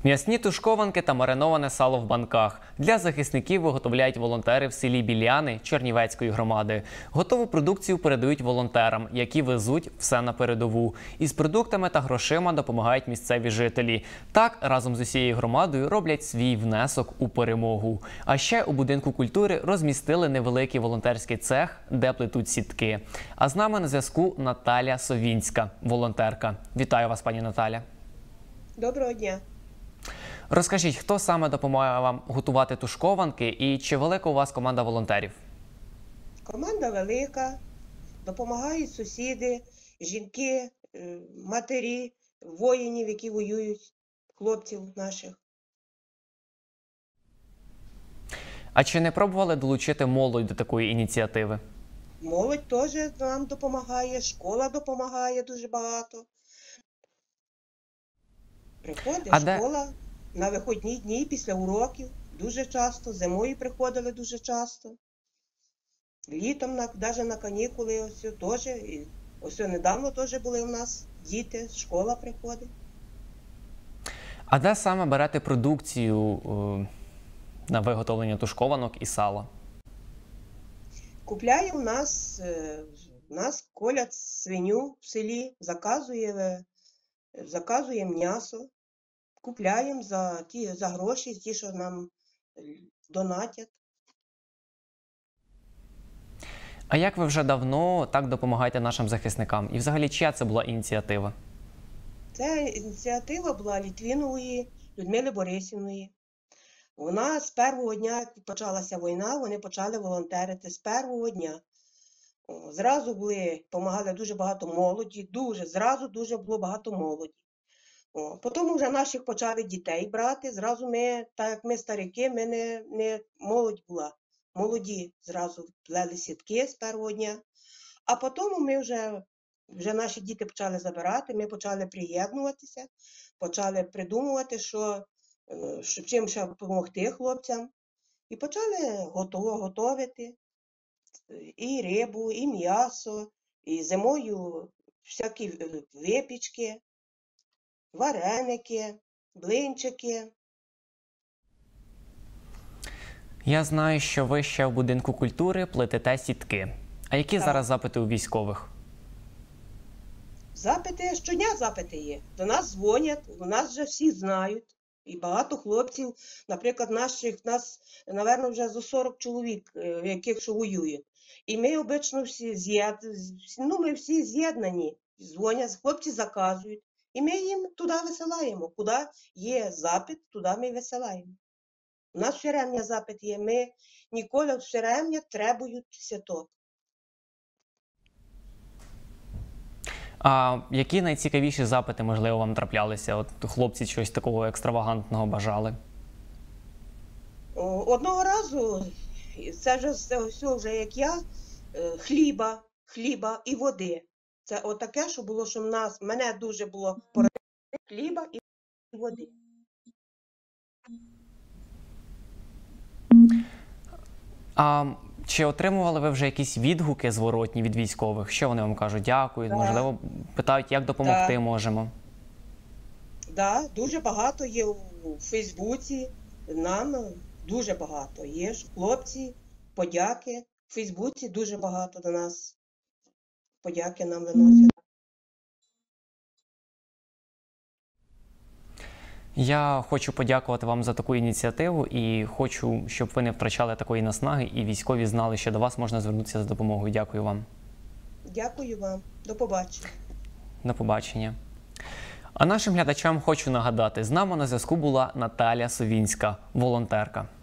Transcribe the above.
М'ясні тушкованки та мариноване сало в банках. Для захисників виготовляють волонтери в селі Біляни Чернівецької громади. Готову продукцію передають волонтерам, які везуть все на передову. Із продуктами та грошима допомагають місцеві жителі. Так, разом з усією громадою роблять свій внесок у перемогу. А ще у будинку культури розмістили невеликий волонтерський цех, де плетуть сітки. А з нами на зв'язку Наталя Совінська, волонтерка. Вітаю вас, пані Наталя. Доброго дня. Розкажіть, хто саме допомагає вам готувати тушкованки і чи велика у вас команда волонтерів? Команда велика, допомагають сусіди, жінки, матері, воїнів, які воюють, хлопців наших. А чи не пробували долучити молодь до такої ініціативи? Молодь теж нам допомагає, школа допомагає дуже багато. Приходить школа на вихідні дні після уроків дуже часто, зимою приходили дуже часто. Літом, навіть на канікули, ось недавно теж були у нас діти, школа приходить. А де саме берете продукцію на виготовлення тушкованок і сала? Купляє у нас колять свиню в селі, заказує м'ясо, купляємо за гроші, ті, що нам донатять. А як ви вже давно так допомагаєте нашим захисникам? І взагалі, чия це була ініціатива? Це ініціатива була Літвінової Людмили Борисівної. Вона з першого дня, як почалася війна, вони почали волонтерити з першого дня. Зразу допомагали дуже багато молоді, зразу дуже було багато молоді. Потім вже наших почали дітей брати, зразу ми, так як ми старики, ми не молодь була. Молоді зразу плели сітки з першого дня. А потім ми вже наші діти почали забирати, ми почали приєднуватися, почали придумувати, чим ще допомогти хлопцям. І почали готувати і рибу, і м'ясо, і зимою всякі випічки, вареники, блинчики. Я знаю, що ви ще в будинку культури плетете сітки. А які зараз запити у військових? Щодня запити є. До нас дзвонять, у нас вже всі знають. І багато хлопців, наприклад, нас, напевно, вже за 40 чоловік, яких що воюють. І ми обично всі з'єднані, дзвонять, хлопці заказують. І ми їм туди висилаємо. Куди є запит, туди ми висилаємо. У нас в Черемня запит є. Ми ніколи в Черемня требують сіток. А які найцікавіші запити, можливо, вам траплялися? От хлопці щось такого екстравагантного бажали? Одного разу, це все вже як я, хліба і води. Це отаке, що було, що мене дуже було порадити хліба і води. А чи отримували ви вже якісь відгуки зворотні від військових? Що вони вам кажуть? Дякують, можливо, питають, як допомогти можемо? Так, дуже багато є у Фейсбуці, нам дуже багато є. Хлопці, подяки. У Фейсбуці дуже багато до нас подяки нам виносять. Я хочу подякувати вам за таку ініціативу і хочу, щоб ви не втрачали такої наснаги і військові знали, що до вас можна звернутися за допомогою. Дякую вам. Дякую вам. До побачення. До побачення. А нашим глядачам хочу нагадати, з нами на зв'язку була Наталя Совінська, волонтерка.